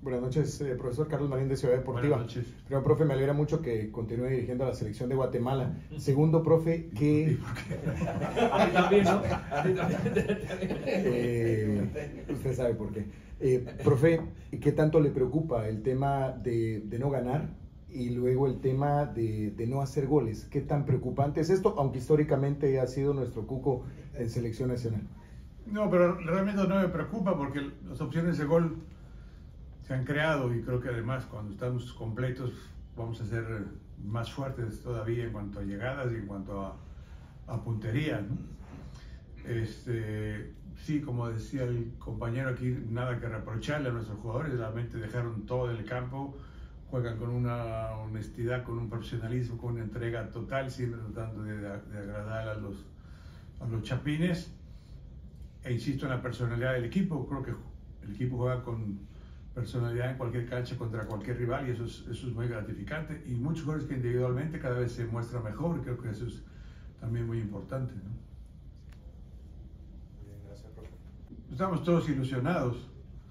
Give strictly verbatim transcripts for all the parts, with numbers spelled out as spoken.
Buenas noches, eh, profesor Carlos Marín de Ciudad Deportiva. Buenas noches. Primero, profe, me alegra mucho que continúe dirigiendo a la selección de Guatemala. Segundo, profe, que... A mí también, ¿no? A mí también. Eh, usted sabe por qué. Eh, profe, ¿qué tanto le preocupa el tema de, de no ganar y luego el tema de, de no hacer goles? ¿Qué tan preocupante es esto, aunque históricamente ha sido nuestro cuco en selección nacional? No, pero realmente no me preocupa porque las opciones de gol se han creado y creo que además cuando estamos completos vamos a ser más fuertes todavía en cuanto a llegadas y en cuanto a, a puntería, ¿no? Este, sí, como decía el compañero aquí, nada que reprocharle a nuestros jugadores, realmente dejaron todo en el campo, juegan con una honestidad, con un profesionalismo, con una entrega total, siempre tratando de, de agradar a los, a los chapines. E insisto en la personalidad del equipo, creo que el equipo juega con personalidad en cualquier cancha contra cualquier rival y eso es, eso es muy gratificante. Y muchos jugadores que individualmente cada vez se muestran mejor, y creo que eso es también muy importante, ¿no? Bien, gracias, profe. Estamos todos ilusionados,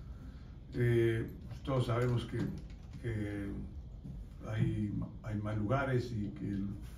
eh, pues todos sabemos que, que hay, hay más lugares y que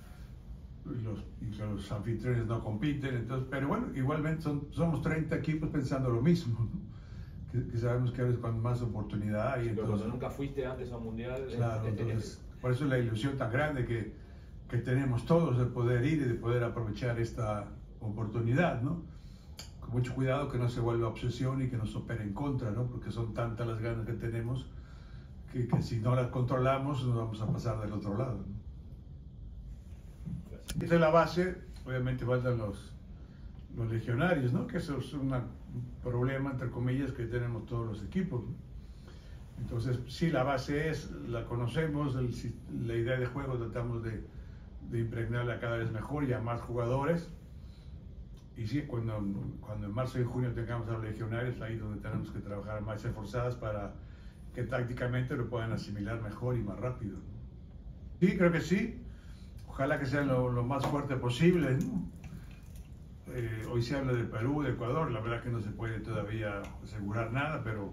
los, y que los anfitriones no compiten, entonces, pero bueno, igualmente son, somos treinta equipos pensando lo mismo, ¿no? que, que sabemos que ahora es cuando más oportunidad hay. Pero entonces, cuando nunca fuiste antes a un mundial. claro, entonces, por eso es la ilusión tan grande que, que tenemos todos de poder ir y de poder aprovechar esta oportunidad, ¿no? Con mucho cuidado que no se vuelva obsesión y que nos opere en contra, ¿no? Porque son tantas las ganas que tenemos que, que si no las controlamos nos vamos a pasar del otro lado, ¿no? Esa es la base. Obviamente faltan los, los legionarios, ¿no? Que eso es una, un problema, entre comillas, que tenemos todos los equipos, ¿no? Entonces, sí, la base es, la conocemos, el, la idea de juego tratamos de, de impregnarla cada vez mejor y a más jugadores. Y sí, cuando, cuando en marzo y junio tengamos a los legionarios, ahí es donde tenemos que trabajar más esforzadas para que tácticamente lo puedan asimilar mejor y más rápido, ¿no? Sí, creo que sí. Ojalá que sean lo, lo más fuerte posible, ¿no? Eh, hoy se habla de Perú, de Ecuador, la verdad que no se puede todavía asegurar nada, pero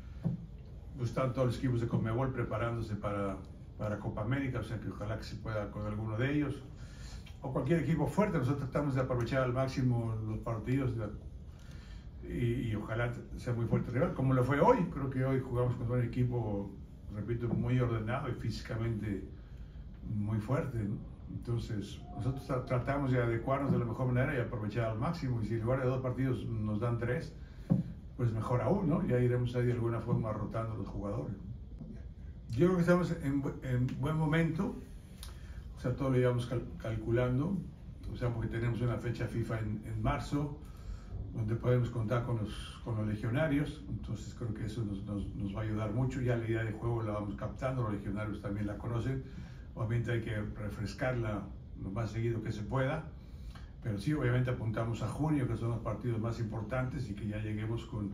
están todos los equipos de Conmebol preparándose para, para Copa América, o sea que ojalá que se pueda con alguno de ellos, o cualquier equipo fuerte. Nosotros tratamos de aprovechar al máximo los partidos de, y, y ojalá sea muy fuerte el rival, como lo fue hoy. Creo que hoy jugamos con un equipo, repito, muy ordenado y físicamente muy fuerte, ¿no? Entonces, nosotros tratamos de adecuarnos de la mejor manera y aprovechar al máximo. Y si en lugar de dos partidos nos dan tres, pues mejor aún, ¿no? Ya iremos ahí de alguna forma rotando a los jugadores. Yo creo que estamos en, en buen momento, o sea, todo lo íbamos cal calculando, o sea, porque tenemos una fecha FIFA en, en marzo, donde podemos contar con los, con los legionarios, entonces creo que eso nos, nos, nos va a ayudar mucho. Ya la idea de juego la vamos captando, los legionarios también la conocen. Obviamente hay que refrescarla lo más seguido que se pueda, pero sí, obviamente apuntamos a junio, que son los partidos más importantes, y que ya lleguemos con,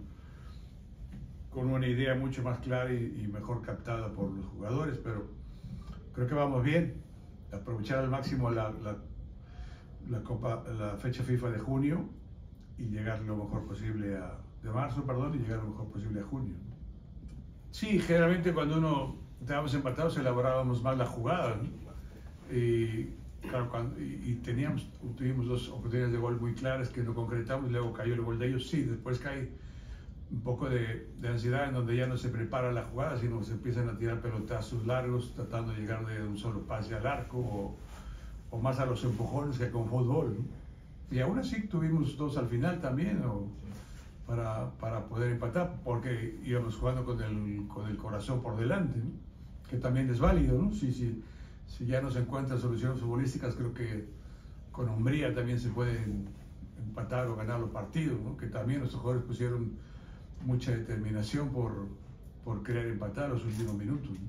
con una idea mucho más clara y, y mejor captada por los jugadores. Pero creo que vamos bien, aprovechar al máximo la, la, la, Copa, la fecha FIFA de junio y llegar lo mejor posible a, de marzo, perdón, y llegar lo mejor posible a junio. Sí, generalmente cuando uno estábamos empatados elaborábamos más la jugada, ¿no? Y, claro, cuando, y, y teníamos, tuvimos dos oportunidades de gol muy claras que no concretamos, luego cayó el gol de ellos. Sí, después cae un poco de, de ansiedad en donde ya no se prepara la jugada, sino que se empiezan a tirar pelotazos largos tratando de llegar de un solo pase al arco, o, o más a los empujones que con fútbol, ¿no? Y aún así tuvimos dos al final también, o, para, para poder empatar, porque íbamos jugando con el, con el corazón por delante, ¿no? Que también es válido, ¿no? Si, si, si ya no se encuentran soluciones futbolísticas, creo que con Hungría también se pueden empatar o ganar los partidos, ¿no? Que también los jugadores pusieron mucha determinación por, por querer empatar los últimos minutos, ¿no?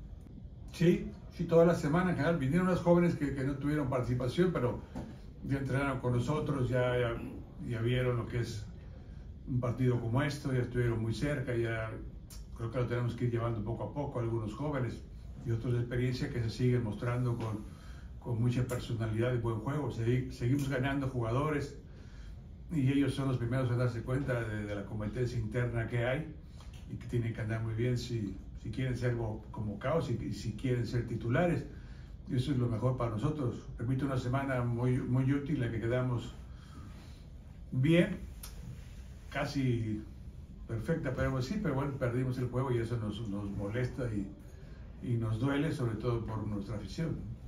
Sí, sí, toda la semana en general vinieron los jóvenes que, que no tuvieron participación, pero ya entrenaron con nosotros, ya, ya, ya vieron lo que es un partido como esto, ya estuvieron muy cerca, ya creo que lo tenemos que ir llevando poco a poco, algunos jóvenes y otros de experiencia que se siguen mostrando con, con mucha personalidad y buen juego. Segui, seguimos ganando jugadores y ellos son los primeros a darse cuenta de, de la competencia interna que hay, y que tienen que andar muy bien si, si quieren ser convocados y, y si quieren ser titulares. Y eso es lo mejor para nosotros. Repito, una semana muy, muy útil, la que quedamos bien, casi perfecta, pero sí, pero bueno, perdimos el juego y eso nos, nos molesta y, y nos duele, sobre todo por nuestra afición.